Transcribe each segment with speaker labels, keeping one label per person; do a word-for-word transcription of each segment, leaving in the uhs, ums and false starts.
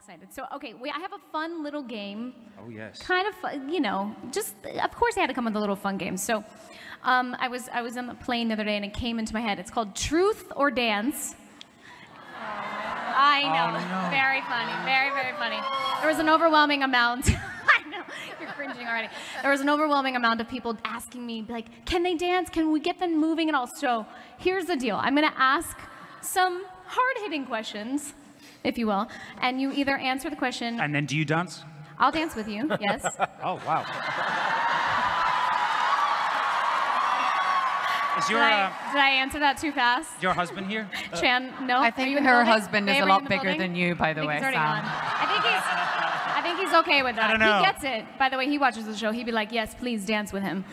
Speaker 1: excited. So, okay, we, I have a fun little game.
Speaker 2: Oh, yes.
Speaker 1: Kind of, fun, you know, just, of course I had to come with a little fun game. So, um, I was I was on the plane the other day and it came into my head. It's called Truth or Dance. I know,
Speaker 2: Oh, no.
Speaker 1: very funny, very, very funny. There was an overwhelming amount. I know, you're cringing already. There was an overwhelming amount of people asking me, like, can they dance? Can we get them moving and all? So here's the deal. I'm gonna ask some hard-hitting questions, if you will, and you either answer the question.
Speaker 2: And then do you dance?
Speaker 1: I'll dance with you, yes.
Speaker 2: Oh, wow. Is your,
Speaker 1: Did I,
Speaker 2: uh,
Speaker 1: did I answer that too fast?
Speaker 2: your husband here?
Speaker 1: Chan, no?
Speaker 3: I
Speaker 1: Are
Speaker 3: think
Speaker 1: you in the
Speaker 3: her
Speaker 1: building?
Speaker 3: husband is
Speaker 1: Babe,
Speaker 3: a
Speaker 1: are you
Speaker 3: lot
Speaker 1: in the
Speaker 3: bigger
Speaker 1: building?
Speaker 3: than you, by the
Speaker 1: I think
Speaker 3: way,
Speaker 1: he's already
Speaker 3: Sam.
Speaker 1: gone. I think he's, I think he's okay with that.
Speaker 2: I don't know.
Speaker 1: He gets it. By the way, he watches the show. He'd be like, yes, please dance with him.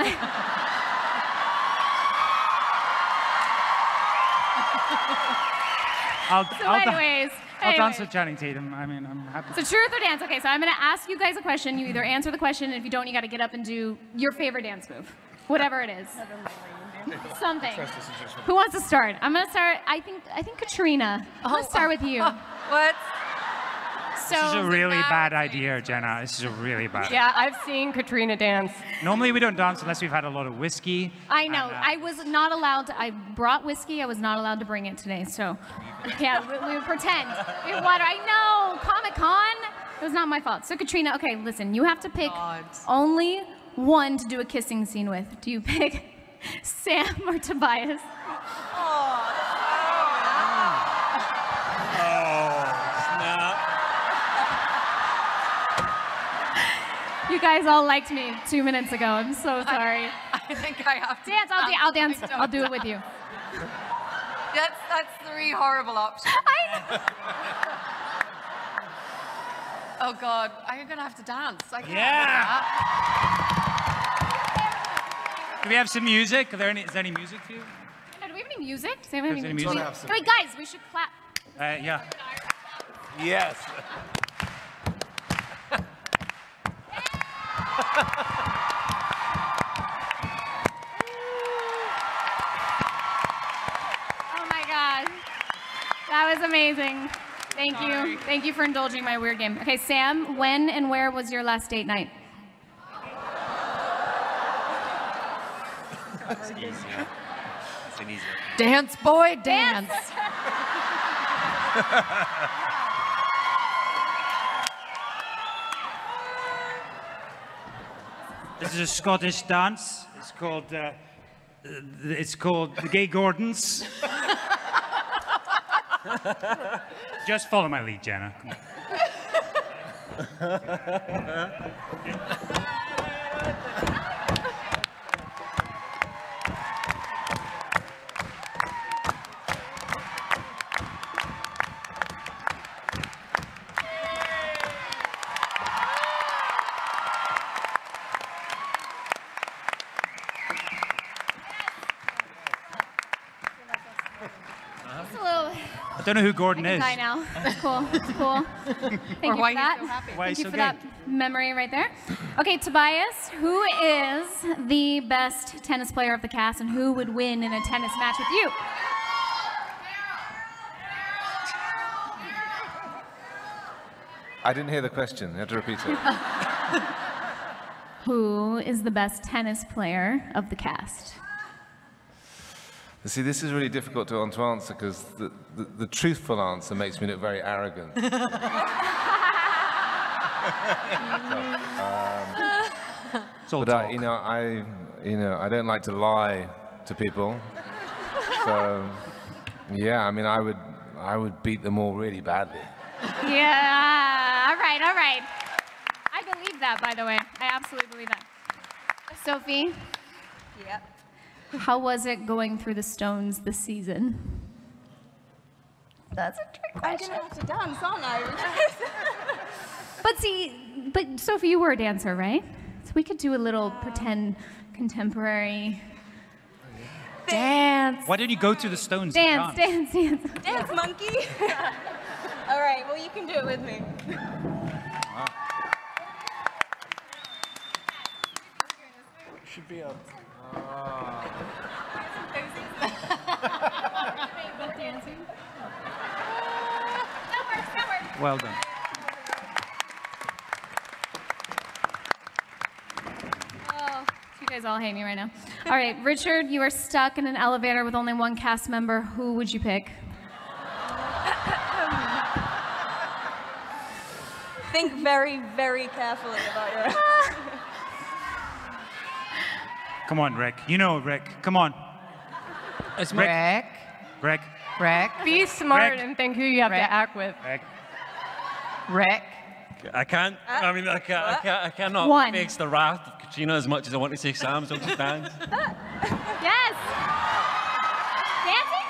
Speaker 2: I'll,
Speaker 1: So
Speaker 2: I'll, da-
Speaker 1: anyways,
Speaker 2: I'll dance
Speaker 1: anyways.
Speaker 2: with Channing Tatum. I mean, I'm happy.
Speaker 1: So truth or dance? Okay, so I'm gonna ask you guys a question. You either answer the question, and if you don't, you gotta get up and do your favorite dance move. Whatever it is. Something. Who wants to start? I'm gonna start, I think, I think Katrina. I'm gonna start with you.
Speaker 3: What?
Speaker 1: So,
Speaker 2: This is a really bad idea, Jenna. This is a really bad
Speaker 4: Yeah, I've seen Katrina dance.
Speaker 2: Normally we don't dance unless we've had a lot of whiskey.
Speaker 1: I know.
Speaker 2: And, uh,
Speaker 1: I was not allowed to. I brought whiskey. I was not allowed to bring it today. So, yeah, we, we would pretend. We would water. I know. Comic Con. It was not my fault. So, Katrina, okay, listen. You have to pick
Speaker 3: God.
Speaker 1: only one to do a kissing scene with. Do you pick Sam or Tobias? You guys all liked me two minutes ago. I'm so sorry.
Speaker 3: I think I have to
Speaker 1: Dance. I'll, do, I'll dance.
Speaker 3: I don't
Speaker 1: I'll do it with you.
Speaker 3: That's, that's three horrible options.
Speaker 1: I
Speaker 3: Oh, God. I'm going to have to dance. I can't
Speaker 2: Yeah.
Speaker 3: do
Speaker 2: Do we have some music? Are there any, is there any music for you?
Speaker 1: know, do we have any music? Does anyone have
Speaker 2: Is there
Speaker 1: any
Speaker 2: any
Speaker 1: music?
Speaker 2: music?
Speaker 1: Wait, guys, we should clap.
Speaker 2: Uh, yeah.
Speaker 5: Yes.
Speaker 1: Oh my God. That was amazing. Thank you. Thank you for indulging my weird game. Okay, Sam, when and where was your last date night?
Speaker 5: It's easier. It's an easier.
Speaker 3: Dance, boy, dance.
Speaker 2: This is a Scottish dance. It's called, uh, uh, it's called the Gay Gordons. Just follow my lead, Jenna. Come on.
Speaker 1: It's a little.
Speaker 2: I don't know who Gordon
Speaker 1: I
Speaker 2: is.
Speaker 1: can die now. It's cool. It's cool. Thank you
Speaker 3: why
Speaker 1: for
Speaker 3: you
Speaker 1: that.
Speaker 3: so happy.
Speaker 2: Why
Speaker 1: Thank
Speaker 2: you
Speaker 1: you
Speaker 2: so
Speaker 1: for
Speaker 2: gay?
Speaker 1: that memory right there. Okay, Tobias, who is the best tennis player of the cast, and who would win in a tennis match with you?
Speaker 5: I didn't hear the question. You have to repeat it.
Speaker 1: Who is the best tennis player of the cast?
Speaker 5: See, this is really difficult to, to answer because the, the, the truthful answer makes me look very arrogant. um,
Speaker 2: It's all
Speaker 5: but I,
Speaker 2: talk.
Speaker 5: you know, I, you know, I don't like to lie to people. So, yeah, I mean, I would, I would beat them all really badly.
Speaker 1: Yeah. All right. All right. I believe that, by the way. I absolutely believe that. Sophie,
Speaker 4: Yep.
Speaker 1: how was it going through the Stones this season?
Speaker 4: That's a trick question. I'm gonna have to dance, aren't I?
Speaker 1: But see, but Sophie, you were a dancer, right? So we could do a little pretend contemporary dance.
Speaker 2: Why didn't you go to the Stones and
Speaker 1: Dance, dance, dance.
Speaker 4: Dance monkey. All right. Well, you can do it with me.
Speaker 5: Should be a.
Speaker 2: Well done.
Speaker 1: all hate me right now. All right, Richard, you are stuck in an elevator with only one cast member. Who would you pick?
Speaker 4: Think very, very carefully about your.
Speaker 2: Come on, Rick. You know Rick. Come on.
Speaker 6: It's
Speaker 2: Rick.
Speaker 3: Rick.
Speaker 2: Rick.
Speaker 3: Rick.
Speaker 7: Be smart
Speaker 2: Rick.
Speaker 7: and think who you have
Speaker 3: Rick.
Speaker 7: to act with.
Speaker 2: Rick.
Speaker 3: Rick.
Speaker 6: I can't. I mean, I can't. I, can't, I cannot
Speaker 1: One.
Speaker 6: face the wrath of Katrina as much as I want to say Sam. So just dance.
Speaker 1: Yes. Dancing?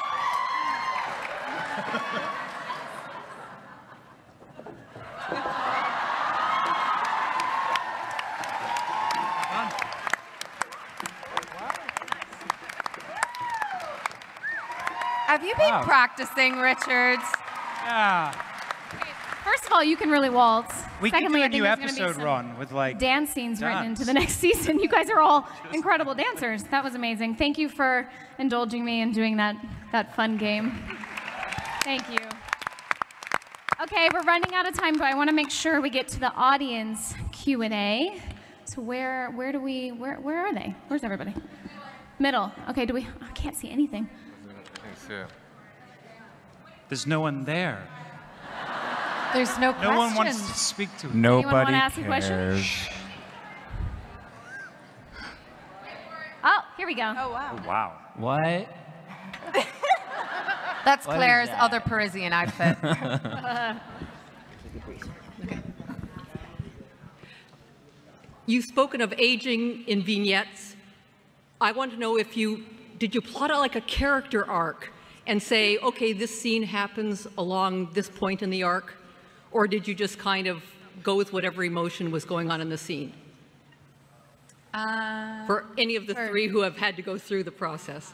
Speaker 3: Have you been
Speaker 2: Wow.
Speaker 3: practicing, Richards?
Speaker 2: Yeah.
Speaker 1: First of all, you can really waltz.
Speaker 2: We
Speaker 1: Secondly, I
Speaker 2: could do
Speaker 1: think
Speaker 2: a new
Speaker 1: there's gonna be
Speaker 2: episode,
Speaker 1: some
Speaker 2: Ron, with like
Speaker 1: dance scenes written
Speaker 2: dance.
Speaker 1: into the next season. You guys are all incredible dancers. That was amazing. Thank you for indulging me and doing that, that fun game. Thank you. Okay, we're running out of time, but I want to make sure we get to the audience Q and A. So where, where do we, where, where are they? Where's everybody? Middle. Okay, do we, I can't see anything.
Speaker 2: There's no one there.
Speaker 3: There's no
Speaker 2: No
Speaker 3: questions.
Speaker 2: one wants to speak to him.
Speaker 1: Anyone want to ask a question? Oh, here we go.
Speaker 4: Oh wow.
Speaker 2: Wow.
Speaker 8: What?
Speaker 3: That's
Speaker 8: What is
Speaker 3: Claire's
Speaker 8: that?
Speaker 3: other Parisian outfit.
Speaker 9: You've spoken of aging in vignettes. I want to know if you, did you plot out like a character arc and say, okay, this scene happens along this point in the arc? Or did you just kind of go with whatever emotion was going on in the scene?
Speaker 3: Uh,
Speaker 9: For any of the three who have had to go through the process.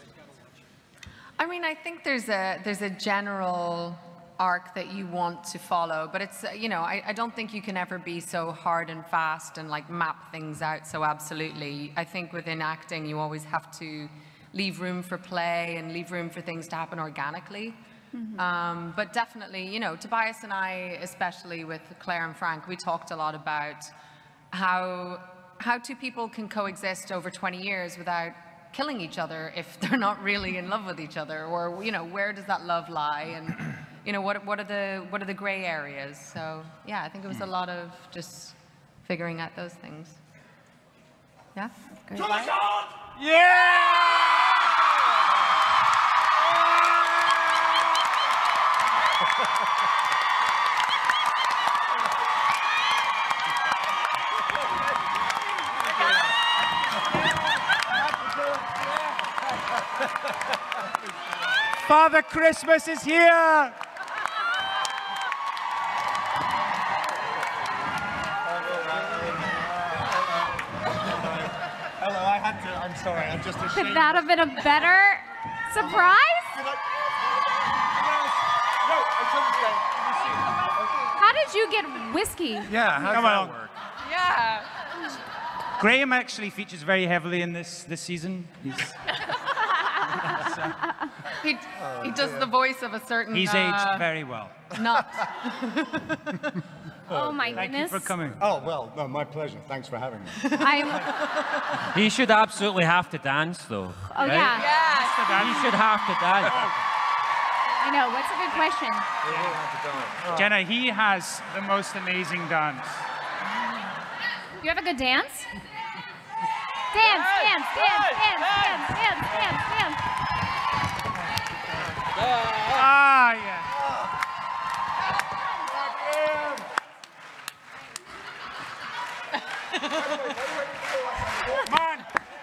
Speaker 3: I mean, I think there's a there's a general arc that you want to follow, but it's uh, you know I, I don't think you can ever be so hard and fast and like map things out so absolutely. I think within acting you always have to leave room for play and leave room for things to happen organically. Mm-hmm. um, but definitely, you know, Tobias and I, especially with Claire and Frank, we talked a lot about how how two people can coexist over twenty years without killing each other if they're not really in love with each other, or you know, where does that love lie, and you know, what what are the what are the gray areas? So yeah, I think it was a lot of just figuring out those things. Yeah. Great.
Speaker 2: Father Christmas is here!
Speaker 10: Hello, I had to, I'm sorry, I'm just ashamed.
Speaker 1: Could that have been a better surprise?
Speaker 10: Did I- No, I shouldn't say.
Speaker 1: How did you get whiskey?
Speaker 5: Yeah, how does
Speaker 2: Come
Speaker 5: that
Speaker 2: on.
Speaker 5: work?
Speaker 3: Yeah.
Speaker 2: Graham actually features very heavily in this this season. He's,
Speaker 3: He, he does the voice of a certain.
Speaker 2: he's
Speaker 3: uh,
Speaker 2: aged very well.
Speaker 3: Nut.
Speaker 1: Oh my
Speaker 2: Thank you
Speaker 1: goodness.
Speaker 2: for coming.
Speaker 10: Oh, well, no, my pleasure. Thanks for having me.
Speaker 1: I'm,
Speaker 6: He should absolutely have to dance, though.
Speaker 1: oh yeah.
Speaker 3: Yeah.
Speaker 6: He should have to dance.
Speaker 1: I know. What's a good question?
Speaker 2: Jenna, he has the most amazing dance.
Speaker 1: You have a good dance? Dance, dance, dance, dance, dance, dance, dance, dance.
Speaker 2: Ah, yeah. Come on.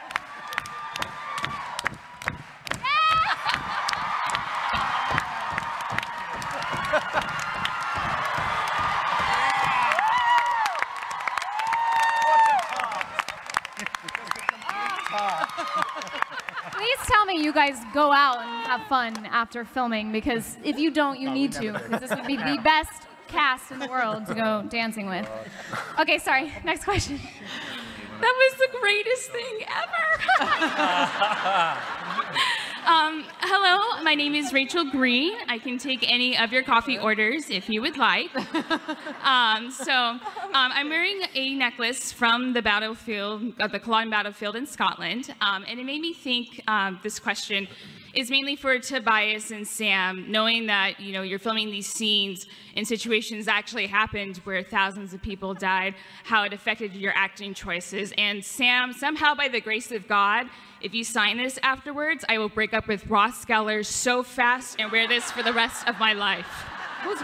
Speaker 1: Please tell me you guys go out and have fun after filming, because if you don't, you need to, because this would be the best cast in the world to go dancing with. Okay, sorry. Next question.
Speaker 9: That was the greatest thing ever.
Speaker 7: Um, hello, my name is Rachel Green. I can take any of your coffee orders if you would like. Um, so um, I'm wearing a necklace from the battlefield, uh, the Culloden battlefield in Scotland, um, and it made me think um, this question is mainly for Tobias and Sam, knowing that, you know, you're filming these scenes in situations that actually happened where thousands of people died, how it affected your acting choices. And Sam, somehow by the grace of God, if you sign this afterwards, I will break up with Ross Geller so fast and wear this for the rest of my life.
Speaker 1: Oh,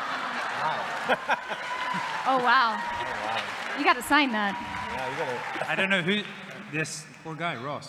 Speaker 1: wow. You got to sign that.
Speaker 10: Yeah, you gotta...
Speaker 2: I don't know who this poor guy, Ross.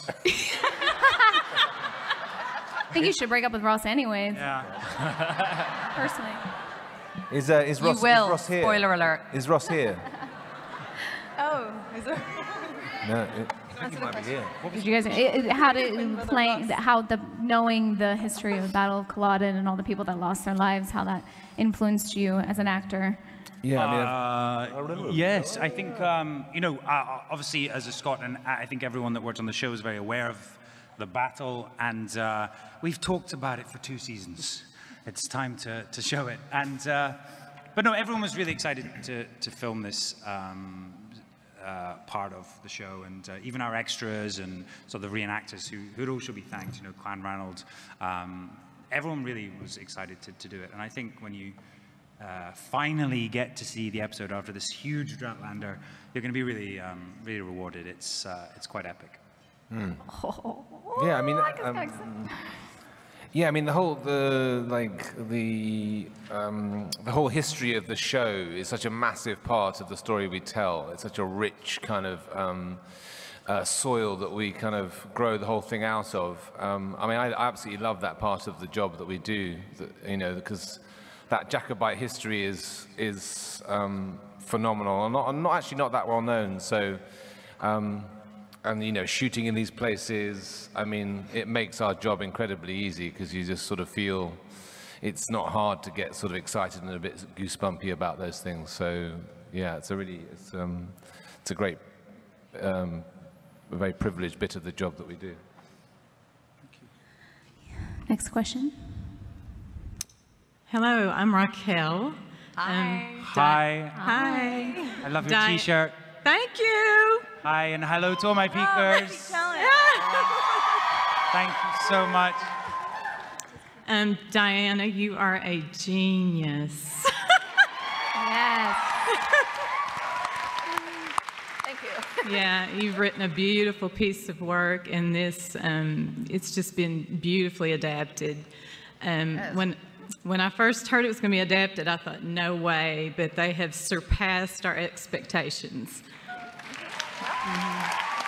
Speaker 1: I think you should break up with Ross anyways,
Speaker 2: Yeah.
Speaker 1: personally.
Speaker 5: Is, uh, is, Ross,
Speaker 3: You will.
Speaker 5: is Ross here?
Speaker 3: Spoiler alert.
Speaker 5: Is Ross here?
Speaker 4: Oh, is there?
Speaker 5: No, it, I think he might be here.
Speaker 1: Did you guys, it, it, how did playing, how the knowing the history of the Battle of Culloden and all the people that lost their lives, how that influenced you as an actor?
Speaker 5: Yeah, I mean,
Speaker 2: Uh, yes, I think, um, you know, uh, obviously as a Scot, and I think everyone that worked on the show is very aware of the battle, and uh, we've talked about it for two seasons. It's time to, to show it. And, uh, but no, everyone was really excited to, to film this um, uh, part of the show, and uh, even our extras and sort of the reenactors who who'd all should be thanked, you know, Clan Ranald. Um, everyone really was excited to, to do it, and I think when you uh, finally get to see the episode after this huge Dratlander, you're going to be really, um, really rewarded. It's uh, it's quite epic.
Speaker 5: Hmm.
Speaker 1: Oh,
Speaker 5: Yeah, I mean,
Speaker 1: I guess
Speaker 5: um,
Speaker 1: that's-
Speaker 5: yeah, I mean the whole the like the um, the whole history of the show is such a massive part of the story we tell. It's such a rich kind of um, uh, soil that we kind of grow the whole thing out of. Um, I mean, I, I absolutely love that part of the job that we do. That, you know, because that Jacobite history is is um, phenomenal and not, and not actually not that well known. So. Um, And, you know, shooting in these places, I mean, it makes our job incredibly easy because you just sort of feel it's not hard to get sort of excited and a bit goosebumpy about those things. So, yeah, it's a really, it's, um, it's a great, um, a very privileged bit of the job that we do.
Speaker 1: Next question.
Speaker 8: Hello, I'm Raquel.
Speaker 3: Hi.
Speaker 8: Um,
Speaker 2: Hi.
Speaker 8: Hi.
Speaker 2: I love your
Speaker 8: Di-
Speaker 2: t-shirt.
Speaker 8: Thank you.
Speaker 2: Hi, and hello to all my peakers. Thank you so much.
Speaker 8: Um, Diana, you are a genius.
Speaker 1: Yes.
Speaker 4: Thank you.
Speaker 8: Yeah, you've written a beautiful piece of work, and this, um, it's just been beautifully adapted. Um,
Speaker 3: Yes.
Speaker 8: when, when I first heard it was going to be adapted, I thought, no way, but they have surpassed our expectations. Mm-hmm.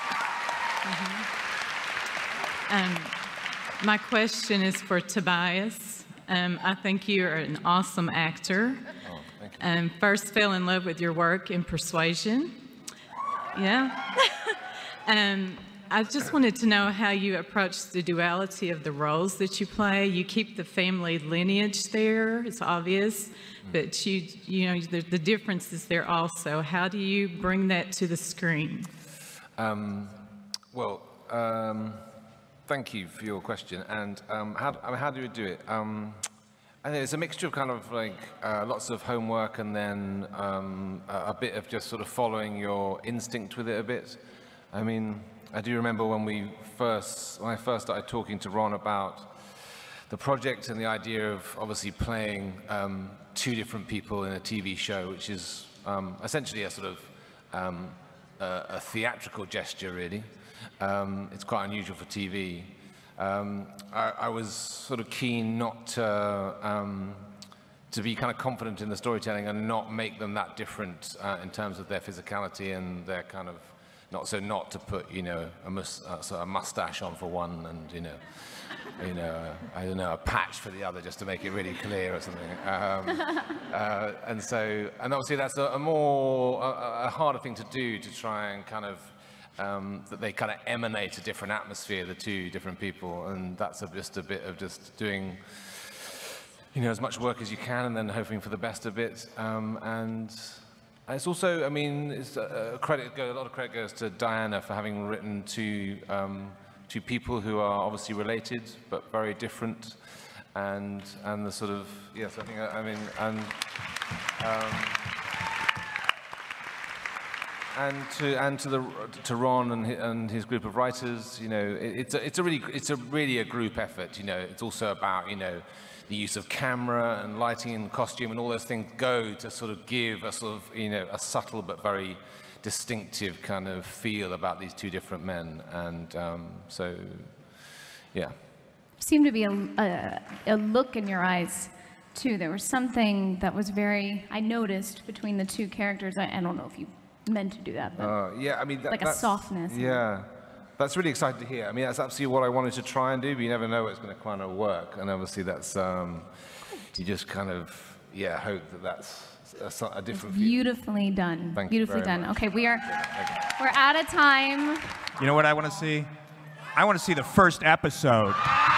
Speaker 8: Mm-hmm. Um, my question is for Tobias. Um, I think you're an awesome actor.
Speaker 5: Oh, thank you.
Speaker 8: Um, first fell in love with your work in Persuasion. Yeah. um, I just wanted to know how you approach the duality of the roles that you play. You keep the family lineage there, it's obvious, but you, you know, the, the difference is there also. How do you bring that to the screen?
Speaker 5: Um, well, um, thank you for your question. And um, how, I mean, how do we do it? Um, I think it's a mixture of kind of like uh, lots of homework and then um, a, a bit of just sort of following your instinct with it a bit. I mean, I do remember when we first, when I first started talking to Ron about the project and the idea of obviously playing um, two different people in a T V show, which is um, essentially a sort of um, a, a theatrical gesture, really. Um, it's quite unusual for T V. Um, I, I was sort of keen not to, um, to be kind of confident in the storytelling and not make them that different uh, in terms of their physicality and their kind of, not so not to put, you know, a, mus uh, sort of a mustache on for one and, you know, you know, uh, I don't know, a patch for the other just to make it really clear or something. Um, uh, and so, and obviously that's a, a more, a, a harder thing to do to try and kind of, um, that they kind of emanate a different atmosphere, the two different people. And that's a, just a bit of just doing, you know, as much work as you can and then hoping for the best of it. Um, and it's also, I mean, it's a, a credit, a lot of credit goes to Diana for having written two um, two people who are obviously related but very different, and and the sort of yes, I think I, I mean and. Um, And to and to the to Ron and his, and his group of writers, you know, it, it's a, it's a really it's a really a group effort. You know, it's also about, you know, the use of camera and lighting and costume and all those things go to sort of give a sort of, you know, a subtle but very distinctive kind of feel about these two different men. And um, so, yeah.
Speaker 1: Seemed to be a, a, a look in your eyes too. There was something that was very, I noticed between the two characters. I, I don't know if you meant to do that, but
Speaker 5: uh, yeah, I mean, that,
Speaker 1: like a
Speaker 5: that's,
Speaker 1: softness.
Speaker 5: Yeah, that's really exciting to hear. I mean, that's absolutely what I wanted to try and do, but you never know it's going to kind of work. And obviously, that's um, you just kind of yeah hope that that's a, a different.
Speaker 1: Beautifully done.
Speaker 5: Thank
Speaker 1: Beautifully
Speaker 5: you very
Speaker 1: done.
Speaker 5: much.
Speaker 1: Okay, we are we're out of time.
Speaker 11: You know what I want to see? I want to see the first episode.